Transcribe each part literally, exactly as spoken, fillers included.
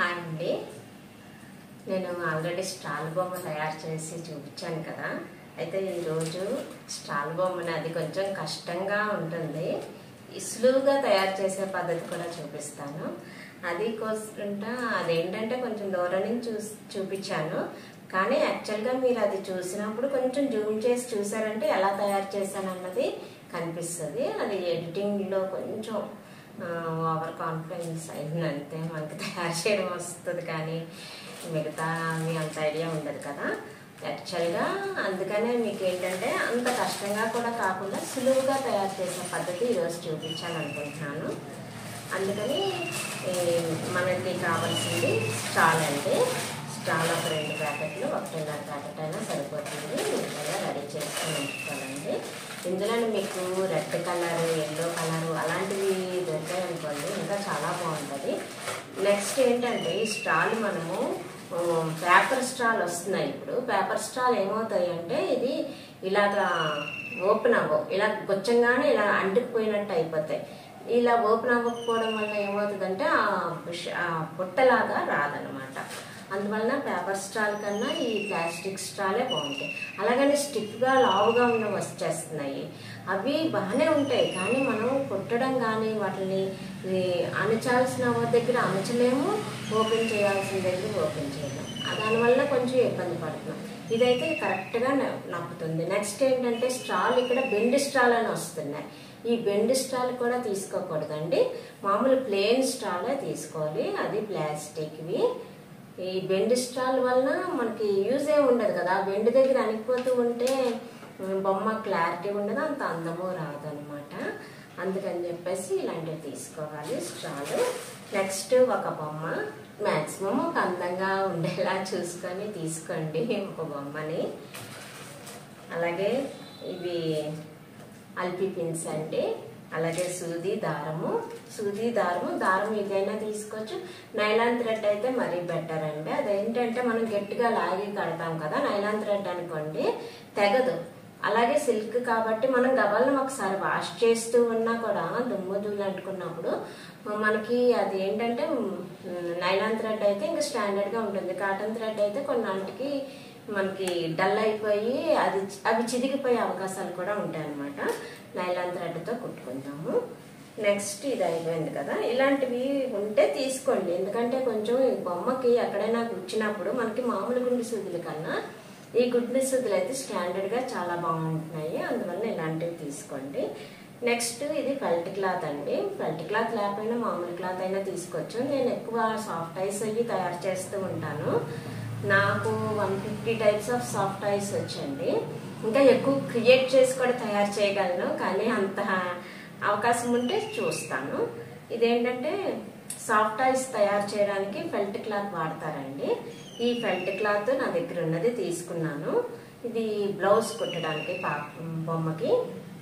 Hi అండి, నేను already stall బొమ్మ తయారు చేసి చూపించాను కదా. అయితే ఈరోజు స్టాల్ బొమ్మని అది కొంచెం కష్టంగా ఉంటుంది, సులువుగా తయారు చేసే పద్ధతి కూడా చూపిస్తాను. అది కోసుకుంటా అదేంటంటే కొంచెం దూరం నుంచి చూ చూపించాను కానీ యాక్చువల్గా మీరు అది చూసినప్పుడు కొంచెం జూమ్ చేసి చూసారంటే ఎలా తయారు చేశాను అన్నది కనిపిస్తుంది. అది ఎడిటింగ్లో కొంచెం ఓవర్ కాన్ఫిడెన్స్ అయిందంతే, మనకి తయారు చేయడం వస్తుంది కానీ మిగతా మీ అంత ఐడియా ఉండదు కదా యాక్చువల్గా. అందుకనే మీకు ఏంటంటే అంత కష్టంగా కూడా కాకుండా సులువుగా తయారు చేసే పద్ధతి ఈరోజు చూపించాలనుకుంటున్నాను. అందుకని మనకి కావాల్సింది స్టాల్ అండి. స్టాల్ ఒక రెండు ప్యాకెట్లు, ఒకటిన్నర ప్యాకెట్ అయినా సరిపోతుంది. ఇలా రెడీ చేసుకొని ఉంచుకోవాలండి. ఇందులో మీకు రెడ్ కలర్, ఎల్లో కలరు అలాంటివి దొరికాయి అనుకోండి ఇంకా చాలా బాగుంటుంది. నెక్స్ట్ ఏంటంటే ఈ స్టాల్ మనము పేపర్ స్టాల్ వస్తున్నాయి. ఇప్పుడు పేపర్ స్టాల్ ఏమవుతాయి అంటే ఇది ఇలాగా ఓపెన్ అవ్వవు, ఇలా గుచ్చంగానే ఇలా అంటుకుపోయినట్టు అయిపోతాయి. ఇలా ఓపెన్ అవ్వకపోవడం వల్ల ఏమవుతుందంటే ఆ పుట్టలాగా రాదనమాట. అందువలన పేపర్ స్టాల్ కన్నా ఈ ప్లాస్టిక్ స్టాలే బాగుంటాయి. అలాగని స్టిక్గా లావుగా ఉన్న వచ్చేస్తున్నాయి, అవి బాగానే ఉంటాయి కానీ మనం కుట్టడం కానీ వాటిని అణచాల్సిన దగ్గర అణచలేము, ఓపెన్ చేయాల్సిన దగ్గర ఓపెన్ చేయలేము. దానివల్ల కొంచెం ఇబ్బంది పడుతున్నాం. ఇదైతే కరెక్ట్గా నప్పుతుంది. నెక్స్ట్ ఏంటంటే స్టాల్ ఇక్కడ బెండ్ స్టాల్ అని వస్తున్నాయి. ఈ బెండ్ స్టాల్ కూడా తీసుకోకూడదండి, మామూలు ప్లెయిన్ స్టాలే తీసుకోవాలి. అది ప్లాస్టిక్వి. ఈ బెండ్ స్టాల్ వలన మనకి యూజ్ ఏమి ఉండదు కదా, బెండ్ దగ్గర అనిగిపోతూ ఉంటే బొమ్మ క్లారిటీ ఉండదు, అంత అందము రాదనమాట. అందుకని చెప్పేసి ఇలాంటివి తీసుకోవాలి స్టాల్. నెక్స్ట్ ఒక బొమ్మ, మ్యాక్సిమం ఒక అందంగా ఉండేలా చూసుకొని తీసుకోండి ఒక బొమ్మని. అలాగే ఇవి అల్పి పిన్స్ అండి. అలాగే సూది దారము, సూది దారము దారం ఏదైనా తీసుకోవచ్చు. నైలాన్ థ్రెడ్ అయితే మరీ బెటర్ అండి. అదేంటంటే మనం గట్టిగా లాగి కడతాం కదా, నైలాన్ థ్రెడ్ అనుకోండి తెగదు. అలాగే సిల్క్ కాబట్టి మనం గబాలను ఒకసారి వాష్ చేస్తూ ఉన్నా కూడా దుమ్ము దుమ్ములు అంటుకున్నప్పుడు మనకి అది ఏంటంటే నైలాన్ థ్రెడ్ అయితే ఇంకా స్టాండర్డ్గా ఉంటుంది. కాటన్ థ్రెడ్ అయితే కొన్నాటికి మనకి డల్ అయిపోయి అది అవి చిదిగిపోయే అవకాశాలు కూడా ఉంటాయి అన్నమాట. నైలాన్ థ్రెడ్తో కుట్టుకుంటాము. నెక్స్ట్ ఇది అయిపోయింది కదా, ఇలాంటివి ఉంటే తీసుకోండి. ఎందుకంటే కొంచెం ఈ బొమ్మకి ఎక్కడైనా గుచ్చినప్పుడు మనకి మామూలు గుండు సూదుల కన్నా ఈ గుండు సూదులు అయితే స్టాండర్డ్గా చాలా బాగుంటున్నాయి, అందువల్ల ఇలాంటివి తీసుకోండి. నెక్స్ట్ ఇది ఫెల్ట్ క్లాత్ అండి. ఫెల్ట్ క్లాత్ లేకపోయినా మామూలు క్లాత్ అయినా తీసుకోవచ్చు. నేను ఎక్కువ సాఫ్ట్ ఐస్ అయ్యి తయారు చేస్తూ ఉంటాను. నాకు one fifty types of soft ice వచ్చండి. ఇంకా ఎక్కువ క్రియేట్ చేసి కూడా తయారు చేయగలను కానీ అంత అవకాశం ఉంటే చూస్తాను. ఇదేంటంటే సాఫ్ట్ ఐస్ తయారు చేయడానికి ఫెల్ట్ క్లాత్ వాడతారండి. ఈ ఫెల్ట్ క్లాత్ నా దగ్గర ఉన్నది తీసుకున్నాను. ఇది బ్లౌజ్ కుట్టడానికి పా బొమ్మకి.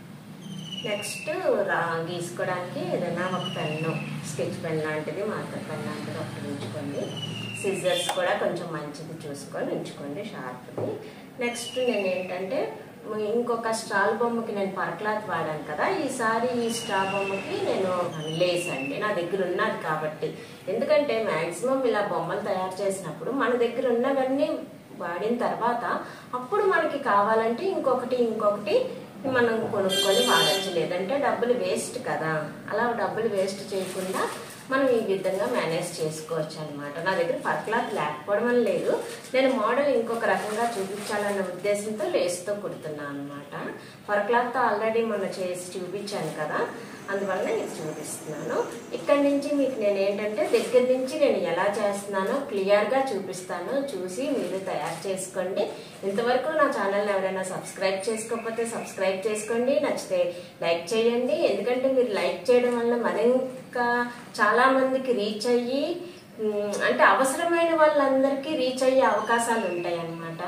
నెక్స్ట్ రా గీసుకోవడానికి ఏదైనా ఒక పెన్ను, స్కెచ్ పెన్ లాంటిది, మార్కర్ పెన్ లాంటిది ఒకటి ఉంచుకోండి. సిజర్స్ కూడా కొంచెం మంచిది చూసుకొని ఉంచుకోండి, షార్ప్ది. నెక్స్ట్ నేను ఏంటంటే ఇంకొక స్టాల్ బొమ్మకి నేను పరక్లాత్ వాడాను కదా, ఈసారి ఈ స్టాల్ బొమ్మకి నేను లేస్ అండి నా దగ్గర ఉన్నది కాబట్టి. ఎందుకంటే మ్యాక్సిమం ఇలా బొమ్మలు తయారు చేసినప్పుడు మన దగ్గర ఉన్నవన్నీ వాడిన తర్వాత అప్పుడు మనకి కావాలంటే ఇంకొకటి ఇంకొకటి మనం కొనుక్కొని వాడచ్చు, లేదంటే డబ్బులు వేస్ట్ కదా. అలా డబ్బులు వేస్ట్ చేయకుండా మనం ఈ విధంగా మేనేజ్ చేసుకోవచ్చు అనమాట. నా దగ్గర పర్క్లాత్ లేకపోవడం అని లేదు, నేను మోడల్ ఇంకొక రకంగా చూపించాలన్న ఉద్దేశంతో లేస్తో కుడుతున్నాను అనమాట. పర్క్లాత్తో ఆల్రెడీ మొన్న చేసి చూపించాను కదా, అందువల్ల ఇది చూపిస్తున్నాను. ఇక్కడి నుంచి మీకు నేను ఏంటంటే దగ్గర నుంచి నేను ఎలా చేస్తున్నానో క్లియర్గా చూపిస్తాను, చూసి మీరు తయారు చేసుకోండి. ఇంతవరకు నా ఛానల్ని ఎవరైనా సబ్స్క్రైబ్ చేసుకోకపోతే సబ్స్క్రైబ్ చేసుకోండి, నచ్చితే లైక్ చేయండి. ఎందుకంటే మీరు లైక్ చేయడం వల్ల మరి ఇంకా చాలా మందికి రీచ్ అయ్యి అంటే అవసరమైన వాళ్ళందరికీ రీచ్ అయ్యే అవకాశాలు ఉంటాయి అన్నమాట.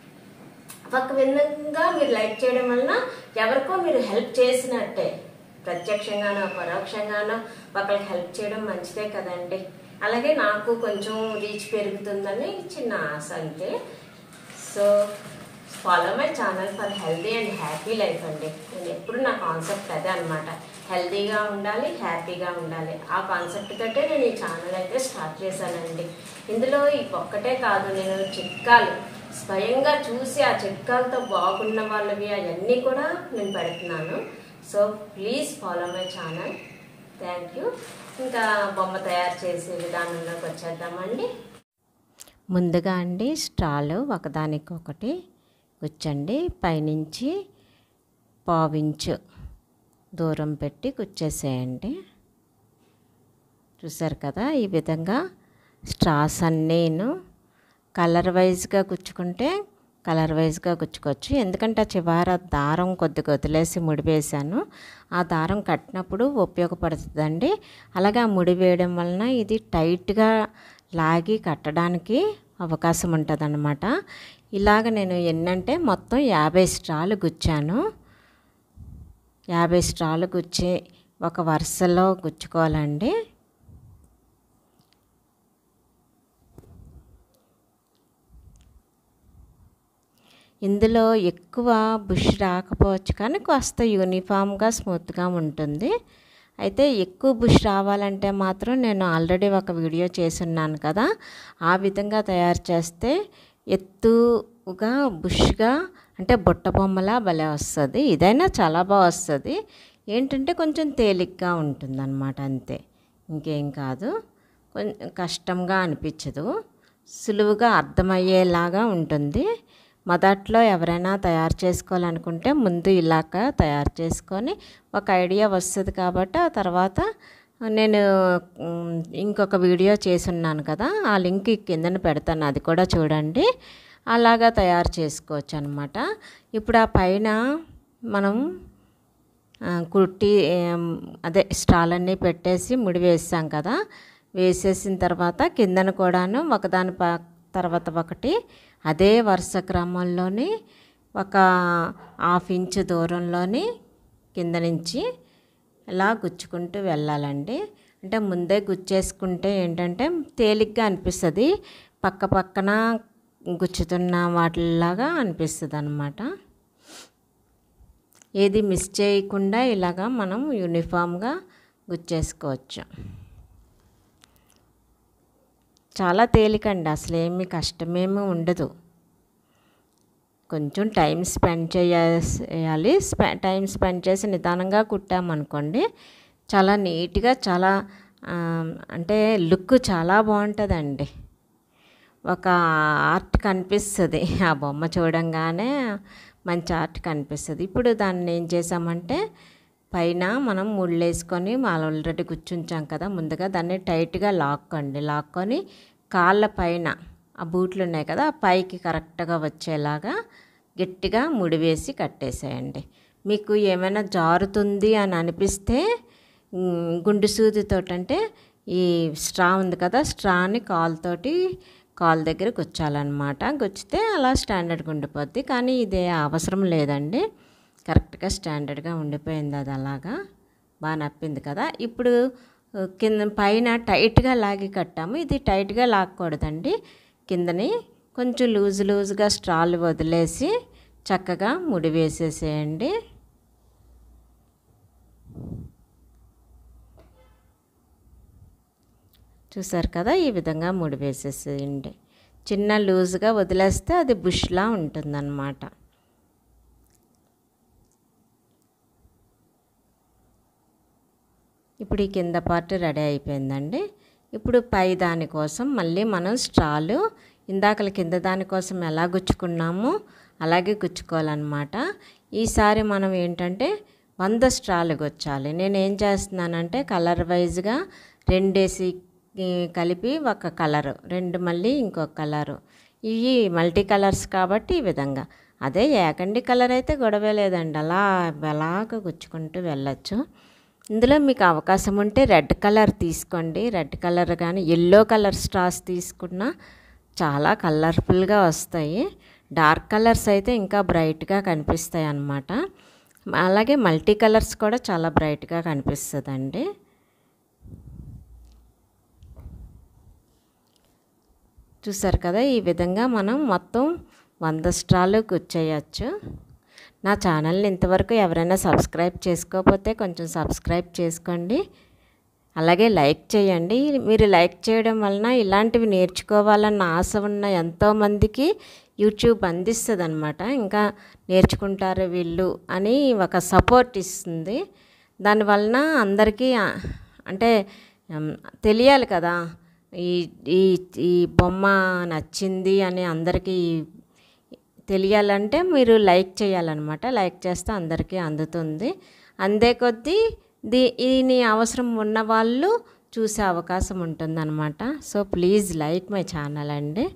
ఒక విధంగా మీరు లైక్ చేయడం వలన ఎవరికో మీరు హెల్ప్ చేసినట్టే, ప్రత్యక్షంగానో పరోక్షంగానో ఒకరికి హెల్ప్ చేయడం మంచిదే కదండి. అలాగే నాకు కొంచెం రీచ్ పెరుగుతుందని చిన్న ఆశ అంతే. So follow my channel for healthy and happy life అండి. నేను ఎప్పుడు నా కాన్సెప్ట్ అదే అనమాట. హెల్దీగా ఉండాలి, హ్యాపీగా ఉండాలి. ఆ కాన్సెప్ట్ తోటే నేను ఈ ఛానల్ అయితే స్టార్ట్ చేశానండి. ఇందులో ఈ ఒక్కటే కాదు, నేను చిట్కాలు స్వయంగా చూసి ఆ చిట్కాలతో బాగున్న వాళ్ళవి అవన్నీ కూడా నేను పెడుతున్నాను. So please follow my channel. Thank you. ఇంకా బొమ్మ తయారు చేసే విధానంలోకి వచ్చేద్దామండి. ముందుగా అండి స్ట్రాలు ఒకదానికొకటి కుచ్చండి. పైనుంచి పావించు దూరం పెట్టి కుచ్చేసేయండి. చూసారు కదా, ఈ విధంగా స్ట్రాస్ అన్నీను కలర్ వైజ్గా కుచ్చుకుంటే కలర్ వైజ్గా కుచ్చుకోవచ్చు. ఎందుకంటే ఆ చివర దారం కొద్దిగా వదిలేసి ముడివేసాను. ఆ దారం కట్టినప్పుడు ఉపయోగపడుతుందండి. అలాగే ఆ ముడి వేయడం వలన ఇది టైట్గా లాగి కట్టడానికి అవకాశం ఉంటుంది అన్నమాట. ఇలాగ నేను ఎన్నంటే మొత్తం యాభై స్ట్రాలు గుచ్చాను. యాభై స్ట్రాలు గుచ్చి ఒక వరుసలో గుచ్చుకోవాలండి. ఇందులో ఎక్కువ బుష్ రాకపోవచ్చు, కానీ కాస్త యూనిఫామ్గా స్మూత్గా ఉంటుంది. అయితే ఎక్కువ బుష్ రావాలంటే మాత్రం నేను ఆల్రెడీ ఒక వీడియో చేసున్నాను కదా, ఆ విధంగా తయారు చేస్తే ఎత్తుగా బుష్గా అంటే బుట్ట బొమ్మలా భలే వస్తుంది. ఇదైనా చాలా బాగా వస్తుంది. ఏంటంటే కొంచెం తేలిగ్గా ఉంటుందన్నమాట, అంతే, ఇంకేం కాదు. కొంచెం కష్టంగా అనిపించదు, సులువుగా అర్థమయ్యేలాగా ఉంటుంది. మొదట్లో ఎవరైనా తయారు చేసుకోవాలనుకుంటే ముందు ఇలాగ తయారు చేసుకొని ఒక ఐడియా వస్తుంది. కాబట్టి ఆ తర్వాత నేను ఇంకొక వీడియో చేసున్నాను కదా, ఆ లింక్ కిందన పెడతాను, అది కూడా చూడండి. అలాగా తయారు చేసుకోవచ్చు అనమాట. ఇప్పుడు ఆ పైన మనం కుట్టి అదే స్ట్రాలన్నీ పెట్టేసి ముడి వేసాం కదా, వేసేసిన తర్వాత కిందన కూడాను ఒకదాని ప తర్వాత ఒకటి అదే వరుస క్రమంలోని ఒక హాఫ్ ఇంచు దూరంలోని కింద నుంచి ఇలా గుచ్చుకుంటూ వెళ్ళాలండి. అంటే ముందే గుచ్చేసుకుంటే ఏంటంటే తేలిగ్గా అనిపిస్తుంది, పక్క పక్కన గుచ్చుతున్న వాటిలాగా అనిపిస్తుంది అన్నమాట. ఏది మిస్ చేయకుండా ఇలాగా మనం యూనిఫామ్గా గుచ్చేసుకోవచ్చు. చాలా తేలికండి, అసలు ఏమి కష్టమేమీ ఉండదు. కొంచెం టైం స్పెండ్ చేయాలి. స్పె టైం స్పెండ్ చేసి నిదానంగా కుట్టామనుకోండి, చాలా నీట్గా, చాలా అంటే లుక్ చాలా బాగుంటుందండి. ఒక ఆర్ట్ కనిపిస్తుంది, ఆ బొమ్మ చూడంగానే మంచి ఆర్ట్ కనిపిస్తుంది. ఇప్పుడు దాన్ని ఏం చేసామంటే పైన మనం ముళ్ళు వేసుకొని ఆల్రెడీ కూర్చుంచాం కదా ముందుగా, దాన్ని టైట్గా లాక్కోండి. లాక్కొని కాళ్ళ పైన ఆ బూట్లు ఉన్నాయి కదా, ఆ పైకి కరెక్ట్గా వచ్చేలాగా గట్టిగా ముడి వేసి కట్టేసేయండి. మీకు ఏమైనా జారుతుంది అని అనిపిస్తే గుండు సూదితో, అంటే ఈ స్ట్రా ఉంది కదా, స్ట్రాని కాలుతోటి కాలు దగ్గర గుచ్చాలన్నమాట. గుచ్చితే అలా స్టాండర్డ్గా ఉండిపోద్ది. కానీ ఇదే అవసరం లేదండి, కరెక్ట్గా స్టాండర్డ్గా ఉండిపోయింది. అది అలాగా బాగా నప్పింది కదా. ఇప్పుడు కింద పైన టైట్గా లాగి కట్టాము, ఇది టైట్గా లాక్కూడదండి. కిందని కొంచెం లూజ్ లూజ్గా స్ట్రాలు వదిలేసి చక్కగా ముడి వేసేసేయండి. చూసారు కదా, ఈ విధంగా ముడి వేసేసేయండి. చిన్న లూజ్గా వదిలేస్తే అది బుష్లా ఉంటుందన్నమాట. ఇప్పుడు ఈ కింద పార్ట్ రెడీ అయిపోయిందండి. ఇప్పుడు పై దానికోసం మళ్ళీ మనం స్ట్రాలు ఇందాకల కింద దానికోసం ఎలా గుచ్చుకున్నామో అలాగే గుచ్చుకోవాలన్నమాట. ఈసారి మనం ఏంటంటే వంద స్ట్రాలు గుచ్చాలి. నేను ఏం చేస్తున్నానంటే కలర్ వైజ్గా రెండేసి కలిపి ఒక కలరు, రెండు మళ్ళీ ఇంకొక కలరు, ఇవి మల్టీ కలర్స్ కాబట్టి ఈ విధంగా. అదే ఏకండి కలర్ అయితే గొడవే లేదండి, అలా అలాగ గుచ్చుకుంటూ వెళ్ళచ్చు. ఇందులో మీకు అవకాశం ఉంటే రెడ్ కలర్ తీసుకోండి. రెడ్ కలర్ కానీ ఎల్లో కలర్ స్ట్రాస్ తీసుకున్నా చాలా కలర్ఫుల్గా వస్తాయి. డార్క్ కలర్స్ అయితే ఇంకా బ్రైట్గా కనిపిస్తాయి అన్నమాట. అలాగే మల్టీ కలర్స్ కూడా చాలా బ్రైట్గా కనిపిస్తుందండి. చూసారు కదా, ఈ విధంగా మనం మొత్తం వంద స్ట్రాలు కుచ్చేయచ్చు. నా ఛానల్ని ఇంతవరకు ఎవరైనా సబ్స్క్రైబ్ చేసుకోకపోతే కొంచెం సబ్స్క్రైబ్ చేసుకోండి. అలాగే లైక్ చేయండి. మీరు లైక్ చేయడం వలన ఇలాంటివి నేర్చుకోవాలన్న ఆశ ఉన్న ఎంతోమందికి యూట్యూబ్ అందిస్తుంది అనమాట. ఇంకా నేర్చుకుంటారు వీళ్ళు అని ఒక సపోర్ట్ ఇస్తుంది. దానివలన అందరికీ అంటే తెలియాలి కదా, ఈ ఈ ఈ బొమ్మ నచ్చింది అని అందరికీ తెలియాలంటే మీరు లైక్ చేయాలన్నమాట. లైక్ చేస్తే అందరికీ అందుతుంది. అందే కొద్దీ దీ దీని అవసరం ఉన్న వాళ్ళు చూసే అవకాశం ఉంటుందన్నమాట. So please like my channel అండి.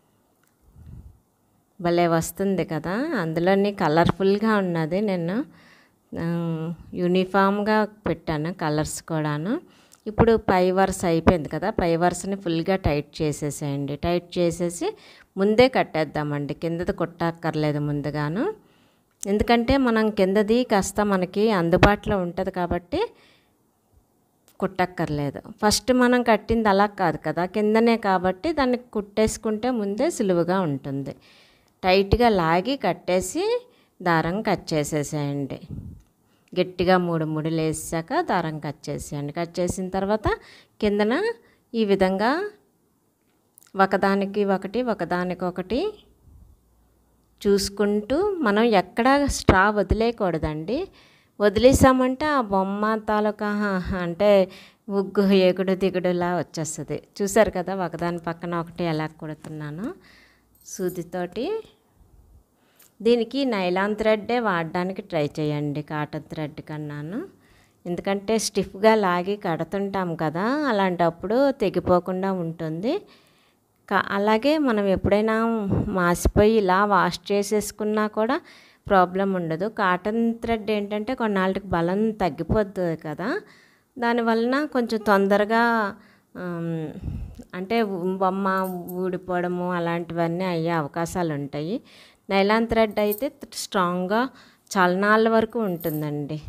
భలే వస్తుంది కదా, అందులోని కలర్ఫుల్గా ఉన్నది. నేను యూనిఫామ్గా పెట్టాను కలర్స్ కూడాను. ఇప్పుడు పై వరుస అయిపోయింది కదా, పై వరుసని ఫుల్గా టైట్ చేసేసేయండి. టైట్ చేసేసి ముందే కట్టేద్దామండి, కిందది కుట్టక్కర్లేదు ముందుగాను. ఎందుకంటే మనం కిందది కాస్త మనకి అందుబాటులో ఉంటుంది కాబట్టి కుట్టక్కర్లేదు. ఫస్ట్ మనం కట్టింది అలా కాదు కదా, కిందనే కాబట్టి దాన్ని కుట్టేసుకుంటే ముందే సులువుగా ఉంటుంది. టైట్గా లాగి కట్టేసి దారం కట్ చేసేసేయండి. గట్టిగా మూడు ముడులు వేసాక దారం కట్ చేసేయండి. కట్ చేసిన తర్వాత కిందన ఈ విధంగా ఒకదానికి ఒకటి ఒకదానికొకటి చూసుకుంటూ మనం ఎక్కడ స్ట్రా వదిలేయకూడదండి. వదిలేసామంటే ఆ బొమ్మ తాలూకా అంటే ఉగ్గు ఎగుడు దిగుడులా వచ్చేస్తుంది. చూసారు కదా ఒకదాని పక్కన ఒకటి ఎలా కుడుతున్నాను సూదితోటి. దీనికి నైలాన్ థ్రెడ్డే వాడడానికి ట్రై చేయండి కాటన్ థ్రెడ్ కన్నాను. ఎందుకంటే స్టిఫ్గా లాగి కడుతుంటాం కదా, అలాంటప్పుడు తెగిపోకుండా ఉంటుంది. అలాగే మనం ఎప్పుడైనా మాసిపోయి ఇలా వాష్ చేసేసుకున్నా కూడా ప్రాబ్లం ఉండదు. కాటన్ థ్రెడ్ ఏంటంటే కొన్నాళ్ళకి బలం తగ్గిపోతుంది కదా, దానివలన కొంచెం తొందరగా అంటే బొమ్మ ఊడిపోవడము అలాంటివన్నీ అయ్యే అవకాశాలు ఉంటాయి. నైలాన్ థ్రెడ్ అయితే స్ట్రాంగ్గా చాలా నాళ్ళ వరకు ఉంటుందండి.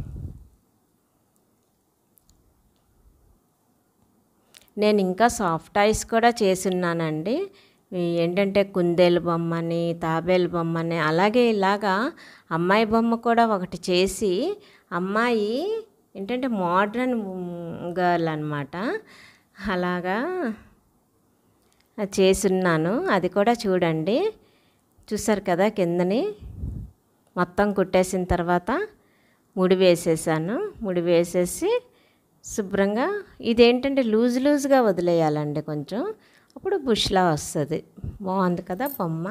నేను ఇంకా సాఫ్ట్ టాయ్స్ కూడా చేసున్నానండి. ఏంటంటే కుందేలు బొమ్మని, తాబేలు బొమ్మని, అలాగే ఇలాగా అమ్మాయి బొమ్మ కూడా ఒకటి చేసి, అమ్మాయి ఏంటంటే మోడ్రన్ గర్ల్ అనమాట, అలాగా చేసున్నాను. అది కూడా చూడండి. చూసారు కదా, కిందని మొత్తం కుట్టేసిన తర్వాత ముడి వేసేసాను. ముడి వేసేసి శుభ్రంగా ఇదేంటంటే లూజ్ లూజ్గా వదిలేయాలండి కొంచెం, అప్పుడు బుష్లా వస్తుంది. బాగుంది కదా బొమ్మ.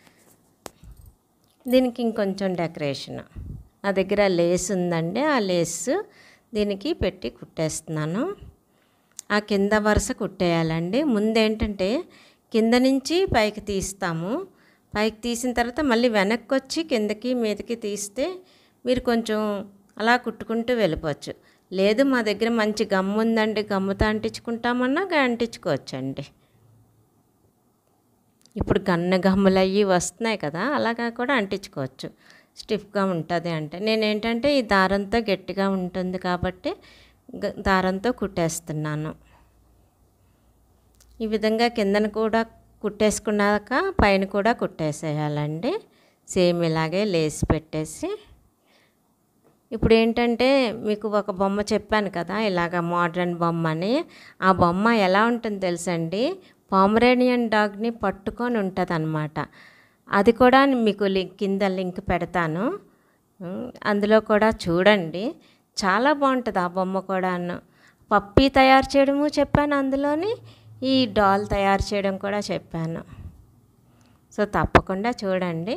దీనికి ఇంకొంచెం డెకరేషన్, నా దగ్గర లేస్ ఉందండి, ఆ లేస్ దీనికి పెట్టి కుట్టేస్తున్నాను. ఆ కింద వరుస కుట్టేయాలండి. ముందేంటంటే కింద నుంచి పైకి తీస్తాము, పైకి తీసిన తర్వాత మళ్ళీ వెనక్కి వచ్చి కిందకి మీదకి తీస్తే మీరు కొంచెం అలా కుట్టుకుంటూ వెళ్ళిపోవచ్చు. లేదు మా దగ్గర మంచి గమ్ము ఉందండి, గమ్ముతో అంటించుకుంటామన్నా అంటించుకోవచ్చండి. ఇప్పుడు గన్న గమ్ములు అయ్యి వస్తున్నాయి కదా, అలాగా కూడా అంటించుకోవచ్చు. స్టిఫ్గా ఉంటుంది అంటే నేనేంటంటే ఈ దారంతో గట్టిగా ఉంటుంది కాబట్టి దారంతో కుట్టేస్తున్నాను. ఈ విధంగా కిందన కూడా కుట్టేసుకున్నాక పైన కూడా కుట్టేసేయాలండి. సేమ్ ఇలాగే లేస్ పెట్టేసి. ఇప్పుడు ఏంటంటే మీకు ఒక బొమ్మ చెప్పాను కదా, ఇలాగ మోడ్రన్ బొమ్మ అని. ఆ బొమ్మ ఎలా ఉంటుంది తెలుసండి, పామరేనియన్ డాగ్ని పట్టుకొని ఉంటుంది అన్నమాట. అది కూడా మీకు లింక్ కింద లింక్ పెడతాను, అందులో కూడా చూడండి. చాలా బాగుంటుంది ఆ బొమ్మ కూడాను. పప్పీ తయారు చేయడము చెప్పాను అందులోని, ఈ డాల్ తయారు చేయడం కూడా చెప్పాను. సో తప్పకుండా చూడండి.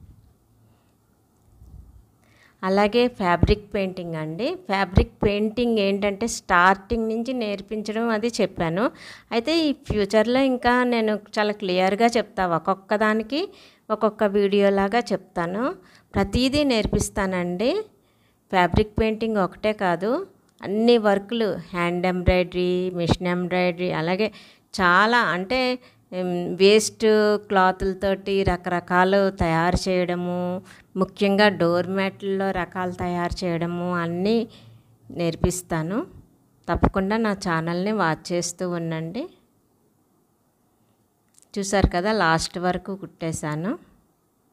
అలాగే ఫ్యాబ్రిక్ పెయింటింగ్ అండి. ఫ్యాబ్రిక్ పెయింటింగ్ ఏంటంటే స్టార్టింగ్ నుంచి నేర్పించడం అది చెప్పాను. అయితే ఈ ఫ్యూచర్లో ఇంకా నేను చాలా క్లియర్గా చెప్తా, ఒక్కొక్క దానికి ఒక్కొక్క వీడియోలాగా చెప్తాను. ప్రతిదీ నేర్పిస్తానండి. ఫ్యాబ్రిక్ పెయింటింగ్ ఒకటే కాదు, అన్ని వర్కులు, హ్యాండ్ ఎంబ్రాయిడరీ, మిషన్ ఎంబ్రాయిడరీ, అలాగే చాలా అంటే వేస్ట్ క్లాతులతోటి రకరకాలు తయారు చేయడము, ముఖ్యంగా డోర్ మ్యాట్లలో రకాలు తయారు చేయడము అన్నీ నేర్పిస్తాను. తప్పకుండా నా ఛానల్ని వాచ్ చేస్తూ ఉండండి. చూసారు కదా, లాస్ట్ వరకు కుట్టేశాను.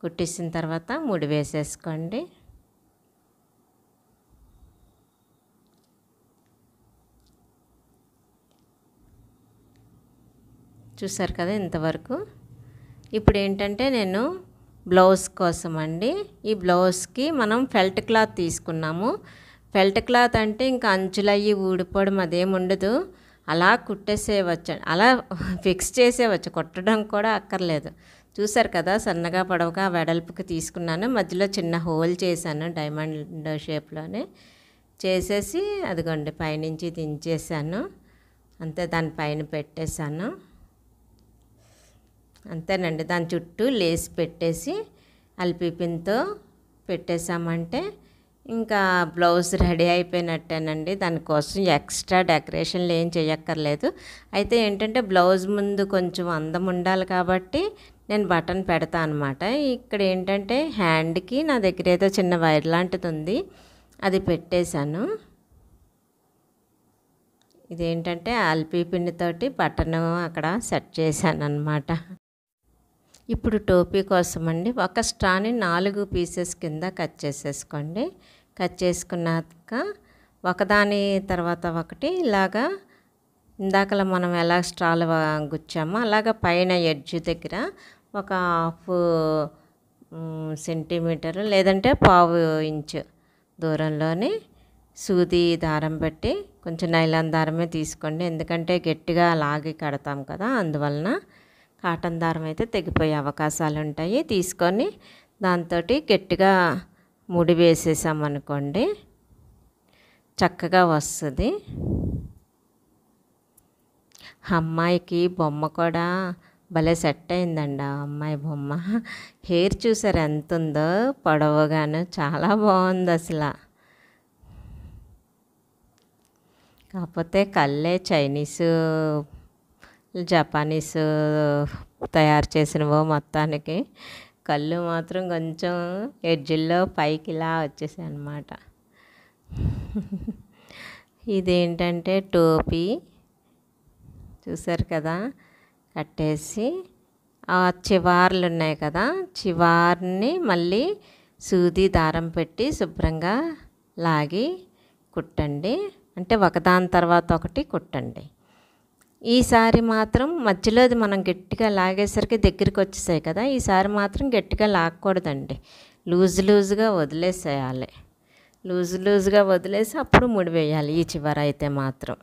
కుట్టేసిన తర్వాత ముడి వేసేసుకోండి. చూసారు కదా ఇంతవరకు. ఇప్పుడు ఏంటంటే నేను బ్లౌజ్ కోసం అండి, ఈ బ్లౌజ్కి మనం ఫెల్ట్ క్లాత్ తీసుకున్నాము. ఫెల్ట్ క్లాత్ అంటే ఇంకా అంచులయ్యి ఊడిపోవడం అదేం ఉండదు, అలా కుట్టేసేయవచ్చు, అలా ఫిక్స్ చేసేయవచ్చు, కుట్టడం కూడా అక్కర్లేదు. చూసారు కదా సన్నగా పొడవుగా వెడల్పుకి తీసుకున్నాను, మధ్యలో చిన్న హోల్ చేశాను డైమండ్ షేప్లోనే చేసేసి అదిగోండి పైనుంచి దించేసాను, అంతే దానిపైన పెట్టేశాను. అంతేనండి, దాని చుట్టూ లేస్ పెట్టేసి అల్పీపిన్తో పెట్టేసామంటే ఇంకా బ్లౌజ్ రెడీ అయిపోయినట్టేనండి. దానికోసం ఎక్స్ట్రా డెకరేషన్లు ఏం చేయక్కర్లేదు. అయితే ఏంటంటే బ్లౌజ్ ముందు కొంచెం అందం ఉండాలి కాబట్టి నేను బటన్ పెడతా అనమాట. ఇక్కడ ఏంటంటే హ్యాండ్కి నా దగ్గర ఏదో చిన్న వైర్ లాంటిది ఉంది, అది పెట్టేశాను. ఇదేంటంటే అల్పీపిన్తోటి బటన్ అక్కడ సెట్ చేశాను అనమాట. ఇప్పుడు టోపీ కోసం అండి ఒక స్ట్రాని నాలుగు పీసెస్ కింద కట్ చేసేసుకోండి. కట్ చేసుకున్నాక ఒకదాని తర్వాత ఒకటి ఇలాగా ఇందాకలా మనం ఎలా స్ట్రాలు గుచ్చామో అలాగ పైన ఎడ్జ్ దగ్గర ఒక హాఫ్ సెంటీమీటర్ లేదంటే పావు ఇంచు దూరంలోని సూది దారం పెట్టి, కొంచెం నైలాన్ దారమే తీసుకోండి ఎందుకంటే గట్టిగా లాగి కడతాం కదా, అందువలన కాటన్ దారం అయితే తెగిపోయే అవకాశాలు ఉంటాయి. తీసుకొని దాంతో గట్టిగా ముడి వేసేసామనుకోండి చక్కగా వస్తుంది. అమ్మాయికి బొమ్మ కూడా భలే సెట్ అయిందండి. ఆ అమ్మాయి బొమ్మ హెయిర్ చూసారు ఎంత ఉందో, పొడవుగాను చాలా బాగుంది అసలు. కాకపోతే కళ్ళే చైనీసు జపానీసు తయారు చేసినవో మొత్తానికి, కళ్ళు మాత్రం కొంచెం ఎడ్జిల్లో పైకి ఇలా వచ్చేసాయి అన్నమాట. ఇదేంటంటే టోపీ చూసారు కదా, కట్టేసి ఆ చివార్లు ఉన్నాయి కదా, చివార్ని మళ్ళీ సూది దారం పెట్టి శుభ్రంగా లాగి కుట్టండి. అంటే ఒకదాని తర్వాత ఒకటి కుట్టండి. ఈసారి మాత్రం మధ్యలోది మనం గట్టిగా లాగేసరికి దగ్గరికి వచ్చేసాయి కదా, ఈసారి మాత్రం గట్టిగా లాగకూడదండి, లూజ్ లూజ్గా వదిలేసేయాలి. లూజ్ లూజ్గా వదిలేసి అప్పుడు ముడి వేయాలి ఈ చివర అయితే మాత్రం.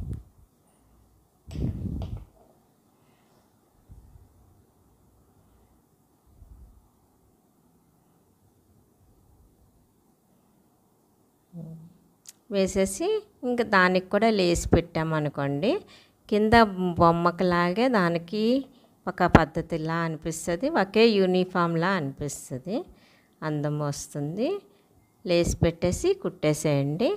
వేసేసి ఇంకా దానికి కూడా లేసి పెట్టామనుకోండి, కింద బొమ్మకలాగే దానికి ఒక పద్ధతిలా అనిపిస్తుంది, ఒకే యూనిఫామ్లా అనిపిస్తుంది, అందం వస్తుంది. లేసి పెట్టేసి కుట్టేసేయండి.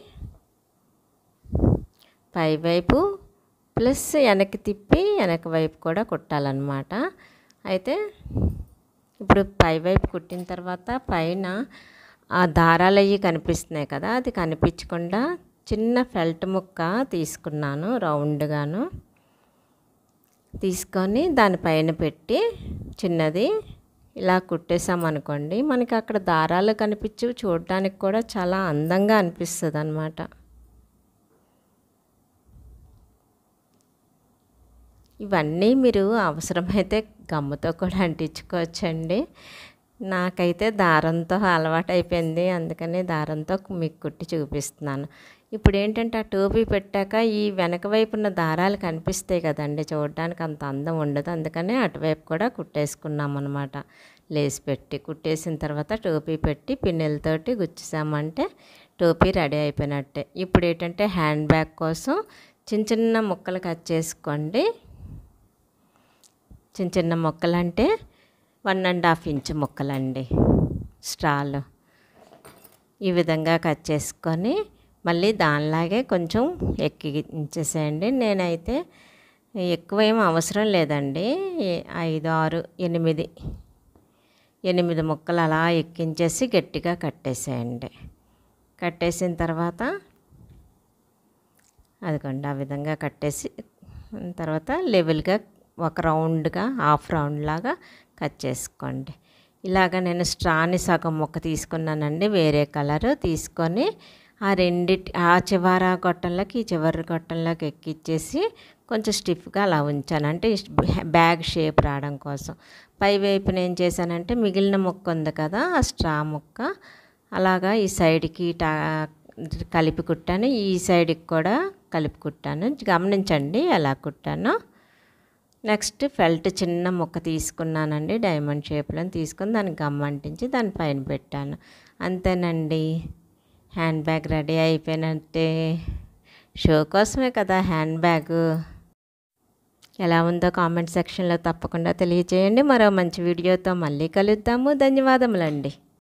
పైవైపు ప్లస్ వెనక్కి తిప్పి వెనక వైపు కూడా కుట్టాలన్నమాట. అయితే ఇప్పుడు పైవైపు కుట్టిన తర్వాత పైన ఆ దారాలు అవి కనిపిస్తున్నాయి కదా, అది కనిపించకుండా చిన్న ఫెల్ట్ ముక్క తీసుకున్నాను రౌండ్గాను, తీసుకొని దానిపైన పెట్టి చిన్నది ఇలా కుట్టేసామనుకోండి, మనకి అక్కడ దారాలు కనిపించి చూడడానికి కూడా చాలా అందంగా అనిపిస్తుంది అన్నమాట. ఇవన్నీ మీరు అవసరమైతే గమ్ముతో కూడా అంటించుకోవచ్చండి. నాకైతే దారంతో అలవాటు అయిపోయింది, అందుకని దారంతో మీకు కుట్టి చూపిస్తున్నాను. ఇప్పుడు ఏంటంటే ఆ టోపీ పెట్టాక ఈ వెనక వైపు ఉన్న దారాలు కనిపిస్తాయి కదండి, చూడడానికి అంత అందం ఉండదు, అందుకని అటువైపు కూడా కుట్టేసుకున్నాం అనమాట. లేసి పెట్టి కుట్టేసిన తర్వాత టోపీ పెట్టి పిన్నెలతోటి గుచ్చేసామంటే టోపీ రెడీ అయిపోయినట్టే. ఇప్పుడు ఏంటంటే హ్యాండ్ బ్యాగ్ కోసం చిన్న చిన్న ముక్కలు కట్ చేసుకోండి. చిన్న చిన్న ముక్కలు అంటే వన్ అండ్ హాఫ్ ఇంచ్ ముక్కలండి స్ట్రాలు. ఈ విధంగా కట్ చేసుకొని మళ్ళీ దానిలాగే కొంచెం ఎక్కించేసేయండి. నేనైతే ఎక్కువ ఏం అవసరం లేదండి, ఐదు ఆరు ఎనిమిది ఎనిమిది ముక్కలు అలా ఎక్కించేసి గట్టిగా కట్టేసేయండి. కట్టేసిన తర్వాత అదిగోండి ఆ విధంగా కట్టేసి తర్వాత లెవెల్గా ఒక రౌండ్గా హాఫ్ రౌండ్ లాగా కట్ చేసుకోండి. ఇలాగ నేను స్ట్రాని సగం ముక్క తీసుకున్నానండి, వేరే కలర్ తీసుకొని ఆ రెండిటి ఆ చివర గొట్టంలోకి ఈ చివరి గొట్టంలోకి ఎక్కిచ్చేసి కొంచెం స్టిఫ్గా అలా ఉంచాను, అంటే బ్యాగ్ షేప్ రావడం కోసం. పై వైపున ఏం చేశానంటే మిగిలిన ముక్క ఉంది కదా, ఆ స్ట్రా ముక్క అలాగా ఈ సైడ్కి టా కలిపి కుట్టాను, ఈ సైడ్కి కూడా కలిపి కుట్టాను. గమనించండి ఎలా కుట్టాను. నెక్స్ట్ ఫెల్ట్ చిన్న ముక్క తీసుకున్నానండి, డైమండ్ షేప్లో తీసుకొని దానికి గమ్ అంటించి దాని పైన పెట్టాను. అంతేనండి, హ్యాండ్ బ్యాగ్ రెడీ అయిపోయినట్టే. షో కోసమే కదా హ్యాండ్ బ్యాగ్. ఎలా ఉందో కామెంట్ సెక్షన్లో తప్పకుండా తెలియజేయండి. మరో మంచి వీడియోతో మళ్ళీ కలుద్దాము. ధన్యవాదములండి.